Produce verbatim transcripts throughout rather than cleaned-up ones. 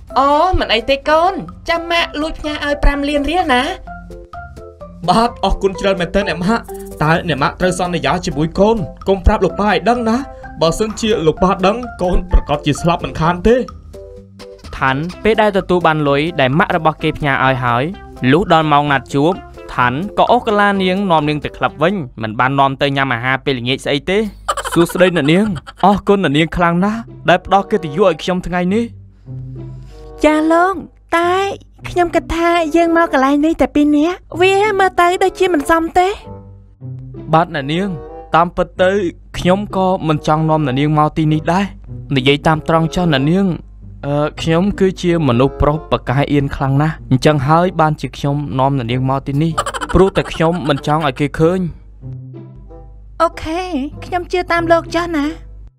Ồ, mình ấy tê con. Cha mẹ lùi nhà ơi pram liên riêng nè. Bác, ồคุณเจริญ tên em hạ. Ta nè mạ trời son này giá chỉ bùi con. Con prap lục ba đăng ná. Bà sân chia lục ba đăng. Conประกอบ chỉ slap mình khan thế. ឋានពេលដែលទទួលបានលុយដែលម៉ាក់របស់គេផ្ញើឲ្យហើយលុះដល់ម៉ោងណាត់ជួបឋានក៏អូសកាឡានាងនាំនាងទៅក្លឹបវិញមិនបាននាំទៅញ៉ាំអាហារពេលល្ងាចស្អីទេសួស្ដីអ្នកនាងអរគុណអ្នកនាងខ្លាំងណាស់ដែលផ្ដល់កិត្តិយសឲ្យខ្ញុំថ្ងៃនេះចាលោកតែខ្ញុំគិតថាយើងមកកន្លែងនេះតែពីរនាក់វាមើលទៅដូចជាមិនសមទេបាទអ្នកនាងតាមពិតទៅខ្ញុំក៏មិនចង់នាំអ្នកនាងមកទីនេះដែរនិយាយតាមត្រង់ចុះអ្នកនាងអឺខ្ញុំគឺជាមនុស្សប្រុសប្រកាយអៀនខ្លាំងណាស់អញ្ចឹងហើយបានជាខ្ញុំនាំអ្នកនាងមកទីនេះព្រោះតែខ្ញុំមិនចង់ឲ្យគេឃើញអូខេខ្ញុំជឿតាមលោកចាស់ណា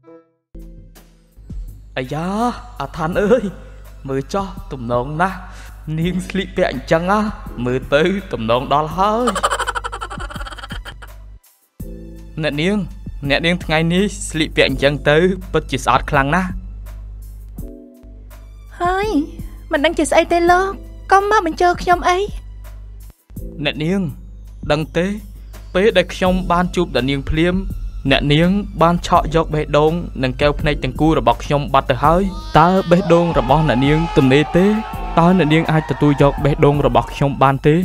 អាយ៉ាអាឋានអើយមើលចោះទំនងណាស់នាងស្លៀកពាក់អញ្ចឹងណាមើលទៅទំនងដល់ហើយអ្នកនាងអ្នកនាងថ្ងៃនេះស្លៀកពាក់អញ្ចឹងទៅពិតជាស្អាតខ្លាំងណាស់ហើយមិនដឹងជាស្អីទេលោកកុំមកបញ្ចូលខ្ញុំអីអ្នកនាងដឹងទេពេលដែលខ្ញុំបានជួបអ្នកនាងភ្លាមអ្នកនាងបានឆក់យកបេះដូងនិងកែវភ្នែកទាំងគូរបស់ខ្ញុំបាត់ទៅហើយតើបេះដូងរបស់អ្នកនាងទំនេរទេតើអ្នកនាងអាចទទួលយកបេះដូងរបស់ខ្ញុំបានទេ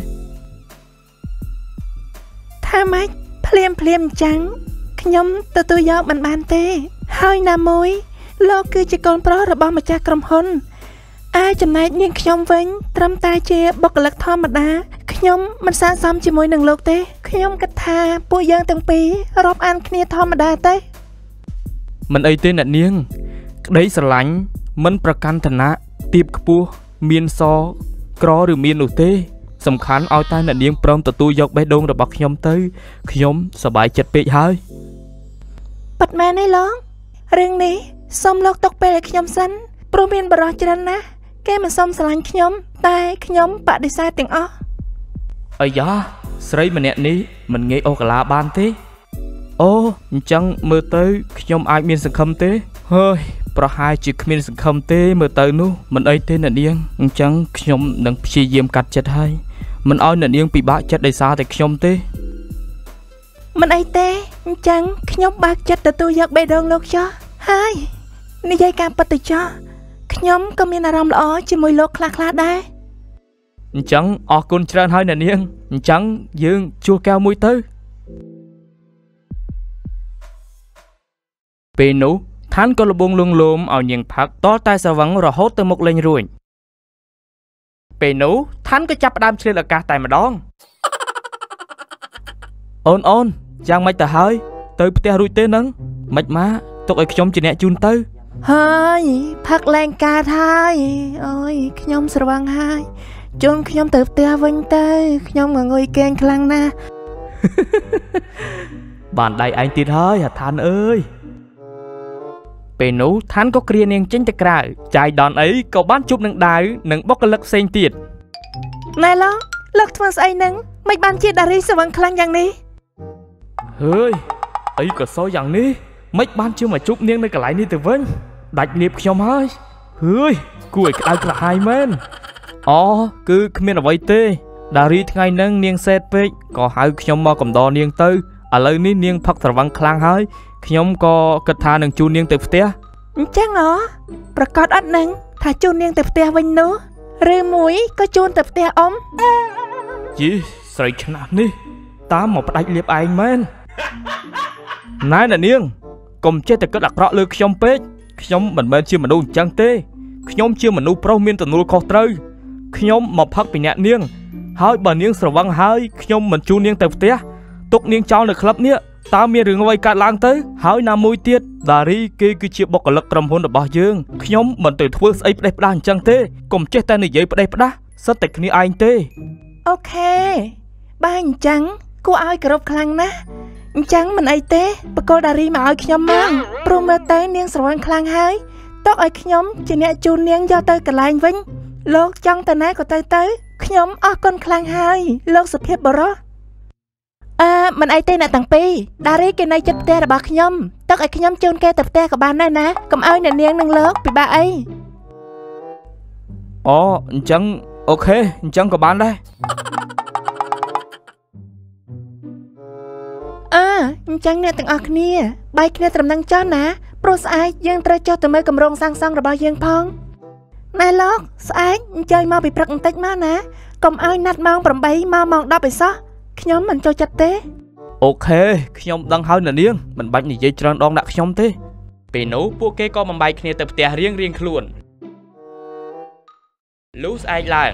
ថាម៉េចភ្លាមភ្លាមអញ្ចឹងខ្ញុំទទួលយកមិនបានទេហើយណាមួយលោកគឺជាកូនប្រុសរបស់ម្ចាស់ក្រុមហ៊ុនឯចំណែកនាងខ្ញុំវិញត្រឹមតែជាបុគ្គលិកធម្មតាខ្ញុំមិនស័ក្តិសមជាមួយនឹងលោកទេខ្ញុំគិតថាពួកយើងទាំងពីររាប់អានគ្នាធម្មតាទេមិនអីទេអ្នកនាងក្តីស្រឡាញ់មិនប្រកាន់ឋានៈទាបខ្ពស់មានសក្រឬមាននោះទេសំខាន់ឲ្យតែអ្នកនាងព្រមទទួលយកបេះដូងរបស់ខ្ញុំទៅខ្ញុំសប្បាយចិត្តពេកហើយប៉ាត់មែនទេលោករឿងនេះសូមលោកទុកពេលឲ្យខ្ញុំសិនព្រោះមានបរិះច្រើនណាស់គេមិនសុំស្រឡាញ់ខ្ញុំតែខ្ញុំបដិសេធទាំងអស់អាយ៉ាស្រីម្នាក់នេះមិនងាយអូកាឡាបានទេអូអញ្ចឹងមើលទៅខ្ញុំអាចមានសង្ឃឹមទេហើយប្រហែលជាគ្មានសង្ឃឹមទេមើលទៅនោះមិនអីទេអ្នកនាងអញ្ចឹងខ្ញុំនឹងព្យាយាមកាត់ចិត្តហើយមិនឲ្យអ្នកនាងពិបាកចិត្តដោយសារតែខ្ញុំទេមិនអីទេអញ្ចឹងខ្ញុំបើកចិត្តទទួលយកបេះដូងលោកចុះហើយនិយាយការពិតទៅចុះខ្ញុំក៏មានអារម្មណ៍ល្អជាមួយលោកខ្លះៗដែរអញ្ចឹងអរគុណច្រើនហើយអ្នកនាងអញ្ចឹងយើងជួលកែវមួយទៅពេលនោះឋានក៏លបងលងលោមឲ្យនាងផឹកតតែស្រវឹងរហូតទៅមុខលេងរួចពេលនោះឋានក៏ចាប់ផ្ដើមឆ្លៀតឱកាសតែម្ដងអូនអូនយ៉ាងម៉េចទៅហើយទៅផ្ទះរួចទេនឹងមិនមកទុកឲ្យខ្ញុំជាអ្នកជូនទៅហើយផឹកលែងកើតហើយអូយខ្ញុំស្រវឹងហើយជូនខ្ញុំទៅផ្ទះវិញទៅខ្ញុំងងុយគេងខ្លាំងណាស់បានដៃឯងទៀតហើយអាឋានអើយពេលនោះឋានក៏គ្រានាងចេញទៅក្រៅចាយដនអីក៏បានជួបនឹងដាវនិងបុគ្គលិកផ្សេងទៀតណែលោកលោកធ្វើស្អីនឹងមិនបានជាដារីស្រវឹងខ្លាំងយ៉ាងនេះហើយអីក៏សោយ៉ាងនេះមិនបានជាមកជួបនាងនៅកន្លែងនេះទៅវិញដាច់លៀបខ្ញុំហើយហើយគួរឲ្យក្តៅក្រហាយមែនអូគឺគ្មានអ្វីទេដារីថ្ងៃហ្នឹងនាងសេតពេកក៏ហៅខ្ញុំមកកំដរនាងទៅឥឡូវនេះនាងផឹកស្រវឹងខ្លាំងហើយខ្ញុំក៏គិតថានឹងជូននាងទៅផ្ទះអញ្ចឹងអូប្រកាសអត់នឹងថាជូននាងទៅផ្ទះវិញនោះឬមួយក៏ជូនទៅផ្ទះអ៊ំជីស្រីឆ្នះនេះតាមមកផ្ដាច់លៀបឯងមែនណែអ្នកនាងកុំចេះតែគិតអាក្រក់លើខ្ញុំពេកខ្ញុំមិនមែនជាមនុស្សអញ្ចឹងទេខ្ញុំជាមនុស្សប្រុសមានទំនួលខុសត្រូវខ្ញុំមកផឹកពីអ្នកនាងហើយបើនាងស្រវឹងហើយខ្ញុំមិនជូននាងទៅផ្ទះទុកនាងចោលនៅក្លឹបនេះតើមានរឿងអ្វីកើតឡើងទៅហើយណាមួយទៀតដារីគេគឺជាបុគ្គលិកក្រុមហ៊ុនរបស់យើងខ្ញុំមិនទៅធ្វើស្អីផ្ដេសផ្ដាសអញ្ចឹងទេកុំចេះតែនិយាយផ្ដេសផ្ដាសសិតតែគ្នាឯងទេអូខេបើអញ្ចឹងគួរឲ្យគោរពខ្លាំងណាស់អញ្ចឹងមិនអីទេបកគលដារីមកឲ្យខ្ញុំមកព្រោះមើលទៅនាងស្រវឹងខ្លាំងហើយទុកឲ្យខ្ញុំជាអ្នកជូននាងយកទៅកន្លែងវិញលោកចង់ទៅណាក៏ទៅទៅខ្ញុំអរគុណខ្លាំងហើយលោកសុភាពបរោះអឺមិនអីទេអ្នកទាំងពីរដារីគេនៅជិតផ្ទះរបស់ខ្ញុំទុកឲ្យខ្ញុំជូនគេទៅផ្ទះក៏បានដែរណាកុំឲ្យអ្នកនាងនឹងលោកពិបាកអីអូអញ្ចឹងអូខេអញ្ចឹងក៏បានដែរអើអញ្ចឹងអ្នកទាំងអស់គ្នាបែកគ្នាត្រឹមនឹងចុះណាព្រោះស្អែកយើងត្រូវចុះទៅមើលគម្រោងសាងសង់របស់យើងផងណែលោកស្អែកអញ្ជើញមកពីព្រឹកបន្តិចមកណាកុំឲ្យណាត់ម៉ោង8មកម៉ោង10ឯសោះខ្ញុំមិនចូលចិត្តទេអូខេខ្ញុំដឹងហើយអ្នកនាងមិនបាច់និយាយច្រើនដងដាក់ខ្ញុំទេពេលនោះពួកគេក៏បំបែកគ្នាទៅផ្ទះរៀងរៀងខ្លួនលូស្អែកឡើង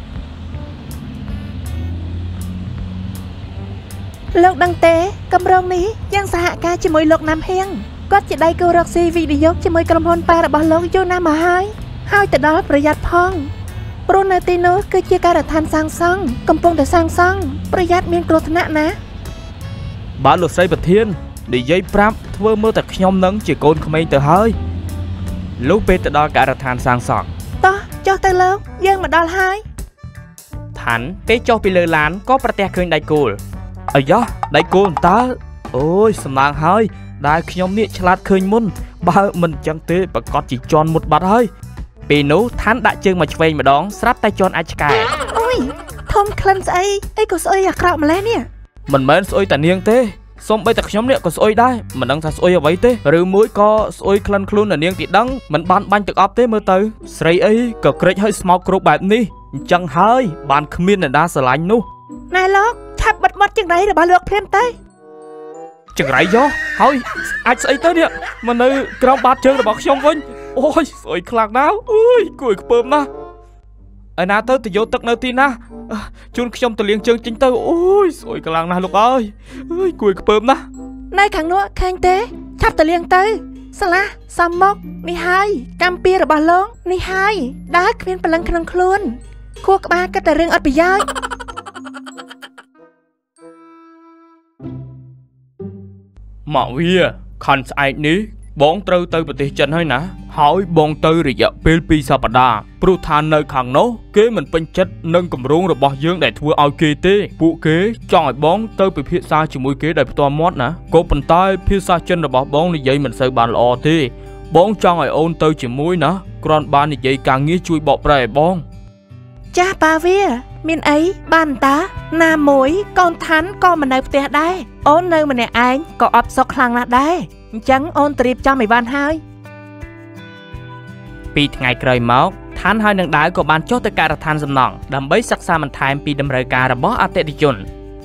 លោកដឹងទេគម្រោងនេះយ៉ាងសហការជាមួយលោកណាំហៀងគាត់ជាដៃគូរកស៊ីវីដេអូជាមួយក្រុមហ៊ុនប៉ែរបស់លោកយូរណាស់មកហើយហើយទៅដល់ប្រយ័ត្នផងព្រោះនៅទីនោះគឺជាការដ្ឋានសាងសង់កំពុងតែសាងសង់ប្រយ័ត្នមានគ្រោះថ្នាក់ណាបាទលោកស្រីប្រធាននិយាយប្រាប់ធ្វើមើលតែខ្ញុំនឹងជាកូនក្មេងទៅហើយលុះពេលទៅដល់ការដ្ឋានសាងសង់តោះចុះទៅលោកយើងមកដល់ហើយឋានពេលចុះពីលើឡានក៏ប្រទះឃើញដៃគោលអាយ៉ាដៃគោលតើអូយសម្លាងហើយដែលខ្ញុំនេះឆ្លាតឃើញមុនបើមិនចឹងទេប្រកាសជាជន់មុតបាត់ហើយពេលនោះឋានដាក់ជើងមកឆ្វេងម្ដងស្រាប់តែជន់អាចឆ្កែអូយធំក្លិនស្អីអីក៏ស្អុយអាក្រក់ម្ល៉េះនេះមិនមែនស្អុយតែនាងទេសូម្បីតែខ្ញុំនេះក៏ស្អុយដែរមិនដឹងថាស្អុយអ្វីទេឬមួយក៏ស្អុយក្លិនខ្លួននាងទីដឹងមិនបានបាញ់ទឹកអប់ទេមើលទៅស្រីអីក៏ក្រិចឲ្យស្មោកគ្រប់បែបនេះអញ្ចឹងហើយបានគ្មានអ្នកណាស្រឡាញ់នោះណែលោកឆាប់បិទមាត់ចង្រៃរបស់លោកភ្លាមទៅចង្រៃយកហើយអាចស្អីទៅនេះមកនៅក្រោមបាតជើងរបស់ខ្ញុំវិញអូយស្អុយខ្លាំងណាស់អើយគួរឲ្យខ្ពើមណាស់ឯណាទៅទៅយកទឹកនៅទីណាជូនខ្ញុំទៅលាងជើងចេញទៅអូយស្អុយខ្លាំងណាស់លោកអើយអើយគួរឲ្យខ្ពើមណាស់នៅខាងនោះឃើញទេឆាប់ទៅលាងទៅស្លាសំមកនេះហើយកម្មពីរបស់លោកនេះហើយដើរគ្មានព្រលឹងក្នុងខ្លួនខួរក្បាលគិតតែរឿងអត់ប្រយោជន៍មកវាខណ្ឌស្អែកនេះបងត្រូវទៅប្រទេសចិនហើយណាហើយបងទៅរយៈពេលពីរសប្តាហ៍ព្រោះថានៅខាងនោះគេមិនពេញចិត្តនឹងគម្រោងរបស់យើងដែលធ្វើឲ្យគេទេពួកគេចង់ឲ្យបងទៅពិភាក្សាជាមួយគេដោយផ្ទាល់មាត់ណាក៏ប៉ុន្តែភាសាចិនរបស់បងនិយាយមិនសូវបានល្អទេបងចង់ឲ្យអូនទៅជាមួយណាគ្រាន់បាននិយាយការងារជួយបកប្រែឲ្យបងចាស់ប៉ាវាមានអីបានតាណាមួយកូនឋានក៏មិននៅផ្ទះដែរអូននៅម្នាក់ឯងក៏អត់សុខខ្លាំងណាស់ដែរអញ្ចឹងអូនត្រៀមចំឲ្យបានហើយពីថ្ងៃក្រោយមកឋានហើយនឹងដាវក៏បានចុះទៅការដ្ឋានសំណង់ដើម្បីសិក្សាបន្ថែមពីតម្រូវការរបស់អតិថិជន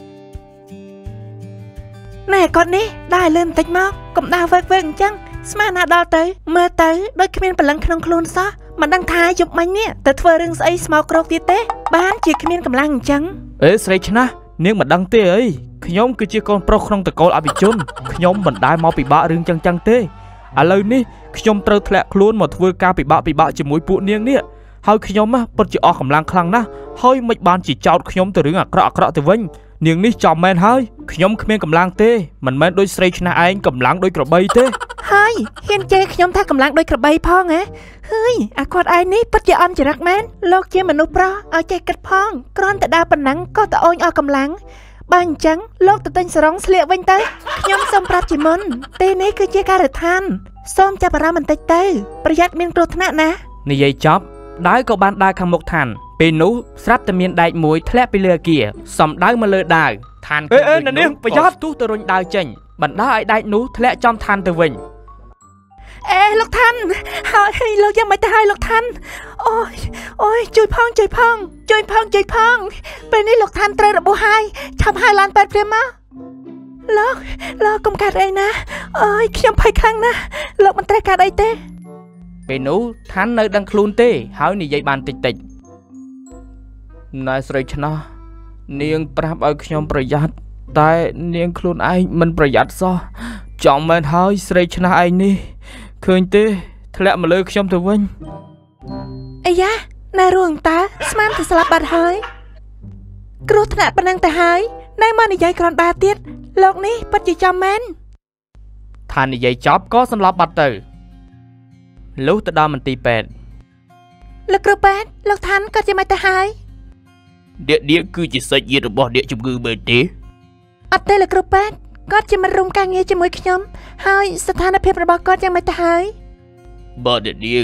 ណែគាត់នេះដើរលឿនបន្តិចមកកុំដើរវឹកវឹកអញ្ចឹងស្មានណាដល់ទៅមើលទៅដូចគ្មានព្រលឹងក្នុងខ្លួនសោះមិនដឹងថាយប់មិញនេះទៅធ្វើរឿងស្អីស្មោកគ្រោកទៀតទេបានជាគ្មានកម្លាំងអញ្ចឹងអេស្រីឆ្នះនាងមិនដឹងទេអីខ្ញុំគឺជាកូនប្រុសក្នុងតកូលអភិជនខ្ញុំមិនដែលមកពិបាករឿងចឹងចឹងទេឥឡូវនេះខ្ញុំត្រូវធ្លាក់ខ្លួនមកធ្វើការពិបាកពិបាកជាមួយពួកនាងនេះហើយខ្ញុំពិតជាអស់កម្លាំងខ្លាំងណាស់ហើយមិនបានជាចោតខ្ញុំទៅរឿងអាក្រក់អាក្រក់ទៅវិញនាងនេះចំមែនហើយខ្ញុំគ្មានកម្លាំងទេមិនមែនដូចស្រីឆ្នះឯងកម្លាំងដូចក្របីទេហើយហ៊ានជេរខ្ញុំថាកម្លាំងដូចក្របីផងហ៎ហើយអាគាត់ឯងនេះពិតជាអន់ចរិតមែនលោកជាមនុស្សប្រុសឲ្យចេះគិតផងគ្រាន់តែដើរប៉ុណ្ណឹងក៏ត្អូញអស់កម្លាំងបើអញ្ចឹងលោកទៅទិញសរងស្លៀកវិញទៅខ្ញុំសូមប្រាប់ជាមុនទីនេះគឺជាការដ្ឋានសូមចាប់អារម្មណ៍បន្តិចទៅប្រយ័ត្នមានគ្រោះថ្នាក់ណានិយាយចប់ដាវក៏បានដើរខាងមុខឋានពេលនោះស្រាប់តែមានដែកមួយធ្លាក់ពីលើអគារសំដៅមកលើដាវឋានអេអេនាងប្រយ័ត្នទុះទៅរុញដាវចេញបណ្ដាឲ្យដែកនោះធ្លាក់ចំឋានទៅវិញអេលោកឋានហើយលោកយ៉ាងមិនទៅហើយលោកឋានអូយអូយជួយផងជួយផងជួយផងជួយផងពេលនេះលោកឋានត្រូវរបួសហើយឆាប់ហៅឡានពេទ្យព្រាមមកលោកលោកកុំកាត់អីណាអូយខ្ញុំភ័យខ្លាំងណាស់លោកមិនត្រូវកាត់អីទេពេលនោះឋាននៅដឹងខ្លួនទេហើយនិយាយបានតិចតិចណែស្រីឆ្នះនាងប្រាប់ឲ្យខ្ញុំប្រយ័ត្នតែនាងខ្លួនឯងមិនប្រយ័ត្នសោះចំមែនហើយស្រីឆ្នះឯងនេះឃើញទេធ្លាក់មកលើខ្ញុំទៅវិញអាយ៉ាណែរួងតាស្មានទៅស្លាប់បាត់ហើយគ្រោះថ្នាក់ប៉ុណ្ណឹងទៅហើយណែមកនិយាយក្រនដាទៀតលោកនេះពិតជាចំមែនថានិយាយចប់ក៏សន្លប់បាត់ទៅលុះទៅដល់មន្ទីរពេទ្យលោកគ្រូពេទ្យលោកឋានក៏ជាមិនទៅហើយដៀកដៀកគឺជាសាច់ញាតិរបស់ដៀកជំងឺមែនទេអត់ទេលោកគ្រូពេទ្យគាត់ជាមិត្តរួមការងារជាមួយខ្ញុំហើយស្ថានភាពរបស់គាត់យ៉ាងម៉េចទៅហើយបើដៀកដៀក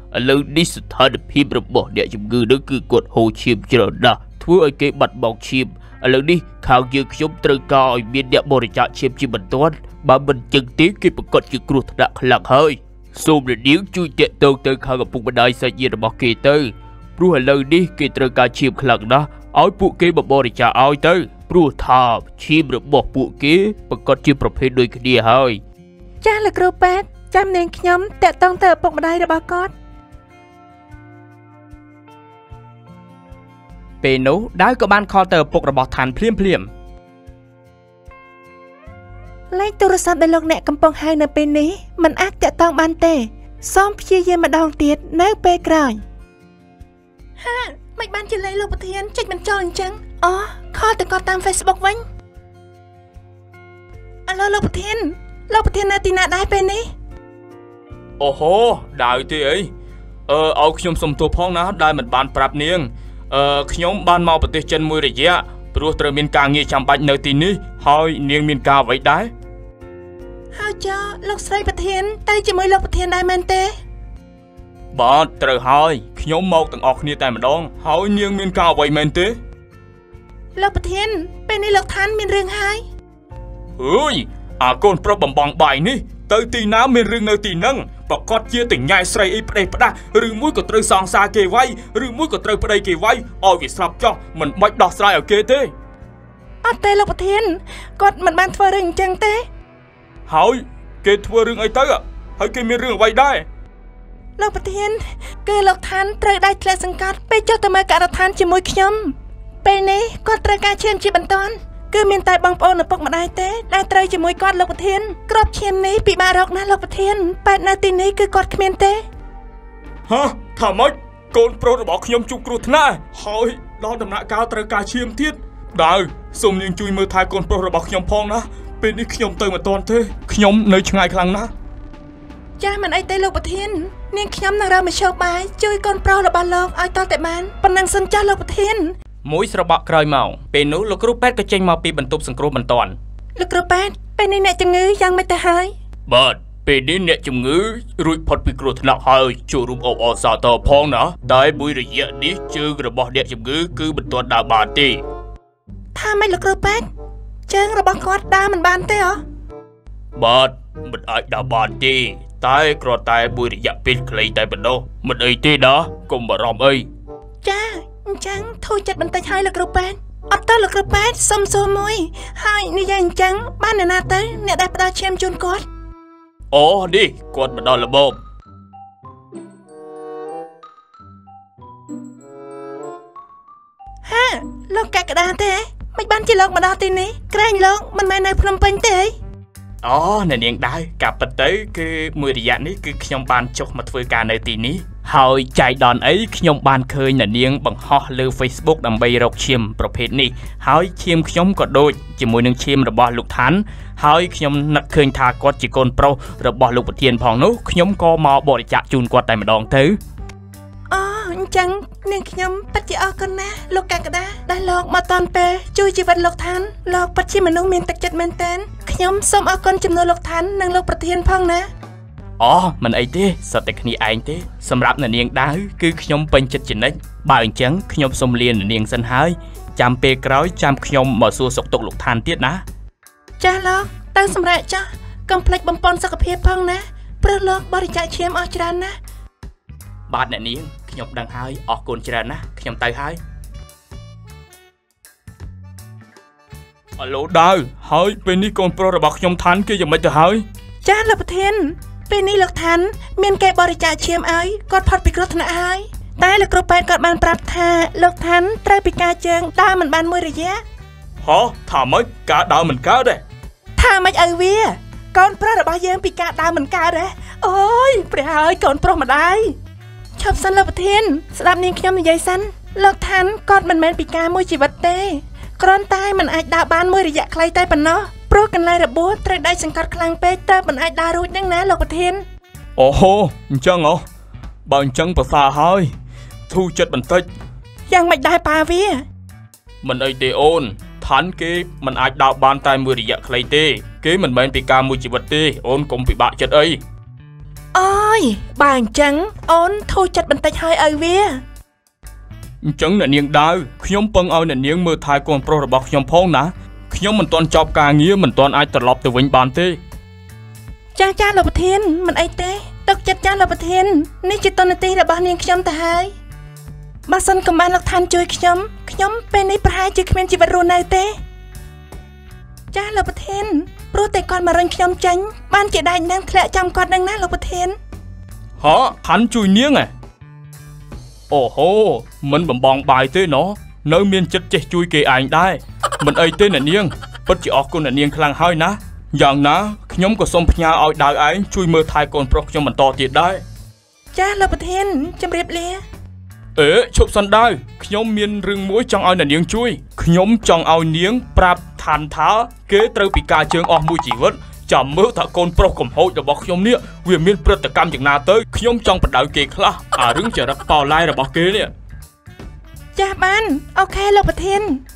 ឥឡូវនេះស្ថានភាពរបស់អ្នកជំងឺនឹងគឺគាត់ហូរឈាមច្រើនណាស់ធ្វើឲ្យគេបាត់បង់ឈាមឥឡូវនេះខាងយើងខ្ញុំត្រូវការឲ្យមានអ្នកបរិច្ចាគឈាមជាបន្ទាន់បើមិនចឹងទេគេប្រកាសជាគ្រោះថ្នាក់ខ្លាំងហើយសូមអ្នកនាងជួយតាក់ទងទៅខាងឪពុកម្ដាយសាច់ញាតិរបស់គេទៅព្រោះឥឡូវនេះគេត្រូវការឈាមខ្លាំងណាស់ឲ្យពួកគេបរិច្ចាគឲ្យទៅព្រោះថាឈាមរបស់ពួកគេប្រកាសជាប្រភេទដូចគ្នាហើយចាស់លោកគ្រូប៉ែតចាំនាងខ្ញុំតាក់ទងទៅឪពុកម្ដាយរបស់គាត់ពេលនោះដាវក៏បានខលទៅឪពុករបស់ឋានភ្លាមភ្លាមលេខទូរស័ព្ទដែលលោកអ្នកកំពុងហៅនៅពេលនេះមិនអាចតាក់ទងបានទេសូមព្យាយាមម្ដងទៀតនៅពេលក្រោយហាមិនបានជាលេខលោកប្រធានចុចបញ្ចូលអញ្ចឹងអូខលទៅគាត់តាម Facebook វិញអាឡូលោកប្រធានលោកប្រធាននៅទីណាដែរពេលនេះអូហូដាវទេអីអឺឲ្យខ្ញុំសុំទោសផងណាដែលមិនបានប្រាប់នាងអឺខ្ញុំបានមកប្រទេសចិនមួយរយៈព្រោះត្រូវមានការងារចាំបាច់នៅទីនេះហើយនាងមានការអ្វីដែរហើយចុះលោកស្រីប្រធានទៅជាមួយលោកប្រធានដែរមែនទេបាទត្រូវហើយខ្ញុំមកទាំងអស់គ្នាតែម្ដងហើយនាងមានការអ្វីមែនទេលោកប្រធានពេលនេះលោកឋានមានរឿងហើយអើយអាកូនប្រុសបំបងបាយនេះទៅទីណាមានរឿងនៅទីហ្នឹងប្រកាសជាតញ៉ែស្រីអីផ្ដេសផ្ដាស់ឬមួយក៏ត្រូវសងសារគេវាយឬមួយក៏ត្រូវប្តីគេវាយឲ្យវាស្លាប់ចោះមិនបាច់ដោះស្រាយឲ្យគេទេអត់ទេលោកប្រធានគាត់មិនបានធ្វើរឿងអញ្ចឹងទេហើយគេធ្វើរឿងអីទៅហើយគេមានរឿងអ្វីដែរលោកប្រធានគឺលោកឋានត្រូវដៃធ្លាក់សង្កត់ពេលចុះទៅមើលការដ្ឋានជាមួយខ្ញុំពេលនេះគាត់ត្រូវការឈាមជាបន្ទាន់គឺមានតែបងប្អូនឪពុកម្ដាយទេដែលត្រូវជាមួយគាត់លោកប្រធានក្របឈាមនេះពិបាករកណាស់លោកប្រធានប៉ែតនៅទីនេះគឺគាត់គ្មានទេហ៎ថាម៉េចកូនប្រុសរបស់ខ្ញុំជួបគ្រោះថ្នាក់ហើយដល់ដំណាក់កាលត្រូវការឈាមទៀតដាវសូមនាងជួយមើលថែកូនប្រុសរបស់ខ្ញុំផងណាពេលនេះខ្ញុំទៅមិនទាន់ទេខ្ញុំនៅឆ្ងាយខ្លាំងណាស់ចាមិនអីទេលោកប្រធាននាងខ្ញុំនឹងរើមជ្ឈបាយជួយកូនប្រុសរបស់លោកឲ្យតតែបានប៉ុណ្ណឹងសិនចាស់លោកប្រធានមួយស្របក់ក្រោយមកពេលនោះលោកគ្រូប៉ែតក៏ចេញមកពីបន្ទប់សង្គ្រោះបន្ទាន់លោកគ្រូប៉ែតពេលនេះអ្នកជំងឺយ៉ាងម៉េចទៅហើយបាទពេលនេះអ្នកជំងឺរួចផុតពីគ្រោះថ្នាក់ហើយចូលរួមអបអរសាទរផងណាតែមួយរយៈនេះជើងរបស់អ្នកជំងឺគឺមិនទាន់ដើរបានទេថាម៉េចលោកគ្រូប៉ែតជើងរបស់គាត់ដើរមិនបានទេហ៎បាទមិនអាចដើរបានទេតែគ្រាន់តែមួយរយៈពេលខ្លីតែប៉ុណ្ណោះមិនអីទេណាកុំបារម្ភអីចាអញ្ចឹងធូរចិត្តបន្តិចហើយលោកគ្រូប៉ែតអត់ទៅលោកគ្រូប៉ែតសុំសួរមួយហើយនិយាយអញ្ចឹងបានអ្នកណាទៅអ្នកដែលផ្ដល់ឈាមជូនគាត់អូនេះគាត់មកដល់ល្មមហាលោកកាក់ក្តារទេមិនបានជាលោកមកដល់ទីនេះក្រែងលោកមិនមែននៅភ្នំពេញទេអូអ្នកនាងដែរកាប់ពិតទៅគឺមួយរយៈនេះគឺខ្ញុំបានចុះមកធ្វើការនៅទីនេះហើយចៃដនអីខ្ញុំបានឃើញអ្នកនាងបង្ហោះលើ Facebook ដើម្បីរកឈាមប្រភេទនេះហើយឈាមខ្ញុំក៏ដូចជាមួយនឹងឈាមរបស់លោកឋានហើយខ្ញុំនឹកឃើញថាគាត់ជាកូនប្រុសរបស់លោកប្រធានផងនោះខ្ញុំក៏មកបរិច្ចាគជូនគាត់តែម្ដងទៅអូអញ្ចឹងនាងខ្ញុំពិតជាអរគុណណាស់លោកកាក្តាដែលលោកមកតាន់ពេលជួយជីវិតលោកឋានលោកពិតជាមនុស្សមានទឹកចិត្តមែនទែនខ្ញុំសូមអរគុណចំនួនលោកឋាននិងលោកប្រធានផងណាអូមិនអីទេសុទ្ធតែគ្នាឯងទេសម្រាប់អ្នកនាងដាវគឺខ្ញុំពេញចិត្តជានិច្ចបើអញ្ចឹងខ្ញុំសូមលាអ្នកនាងសិនហើយចាំពេលក្រោយចាំខ្ញុំមកសួរសុខទុក្ខលោកឋានទៀតណាចាស់លោកទៅសម្រាប់ចាស់កុំភ្លេចបំពន់សុខភាពផងណាព្រោះលោកបរិច្ចាគឈាមអស់ច្រើនណាស់បាទអ្នកនាងខ្ញុំដឹងហើយអរគុណច្រើនណាស់ខ្ញុំទៅហើយអាឡូដាវហើយពេលនេះកូនប្រុសរបស់ខ្ញុំឋានគេយ៉ាងម៉េចទៅហើយចាស់លោកប្រធានពេលនេះលោកឋានមានគេបរិច្ចាគឈាមឲ្យគាត់ផុតពីគ្រោះថ្នាក់ហើយតែលោកគ្រូប៉ែតគាត់បានប្រាប់ថាលោកឋានត្រូវពិការជើងដើរមិនបានមួយរយៈហ៎ថាម៉េចការដើរមិនកើតទេថាម៉េចឲ្យវាកូនប្រុសរបស់យើងពិការដើរមិនកើតទេអូយព្រះហើយកូនប្រុសម្ដាយឈប់សិនលោកប្រធានស្ដាប់នាងខ្ញុំនិយាយសិនលោកឋានគាត់មិនមែនពិការមួយជីវិតទេគ្រាន់តែមិនអាចដើរបានមួយរយៈខ្លីតែប៉ុណ្ណោះព្រោះកន្លែងរបួសត្រូវដៃសង្កត់ខ្លាំងពេកតើមិនអាចដើររួចនឹងណាលោកប្រធានអូហូអញ្ចឹងហ៎បើអញ្ចឹងប្រសើរហើយធូរចិត្តបន្តិចយ៉ាងមិនដែរប៉ាវាមិនអីទេអូនឋានគេមិនអាចដើរបានតែមួយរយៈខ្លីទេគេមិនមែនពិការមួយជីវិតទេអូនកុំពិបាកចិត្តអីអូយយបើអញ្ចឹងអូនធូរចិត្តបន្តិចហើយឲ្យវាអញ្ចឹងអ្នកនាងដាវខ្ញុំពឹងឲ្យអ្នកនាងមើលថែកូនប្រុសរបស់ខ្ញុំផងណាខ្ញុំមិនទាន់ចប់ការងារមិនទាន់អាចត្រឡប់ទៅវិញបានទេចាចាលោកប្រធានមិនអីទេទុកចិត្តចាលោកប្រធាននេះជាតួនាទីរបស់នាងខ្ញុំទៅហើយបើសិនកុំបានលោកឋានជួយខ្ញុំខ្ញុំពេលនេះប្រហែលជាគ្មានជីវិតរស់នៅទេចាលោកប្រធានព្រោះតែគាត់មករុញខ្ញុំចាញ់បានជាដៃនាងធ្លាក់ចំគាត់នឹងណាលោកប្រធានហ៎ឋានជួយនាងហ៎អូហូមិនបំបងបាយទេណោះនៅមានចិត្តចេះជួយគេឯងដែរមិនអីទេអ្នកនាងពិតជាអរគុណអ្នកនាងខ្លាំងហើយណាយ៉ាងណាខ្ញុំក៏សូមផ្ញើឲ្យដាវឯងជួយមើលថែកូនប្រុសខ្ញុំបន្តទៀតដែរចាលោកប្រធានជម្រាបលាអេឈប់សិនដាវខ្ញុំមានរឿងមួយចង់ឲ្យអ្នកនាងជួយខ្ញុំចង់ឲ្យនាងប្រាប់ឋានថាគេត្រូវពិការជើងអស់មួយជីវិតចាំមើលថាកូនប្រុសកំហូចរបស់ខ្ញុំនេះវាមានព្រឹត្តិកម្មយ៉ាងណាទៅខ្ញុំចង់បដៅគេខ្លះអារឿងចរិតប៉ោឡាយរបស់គេនេះចាស់បានអូខេលោកប្រធាន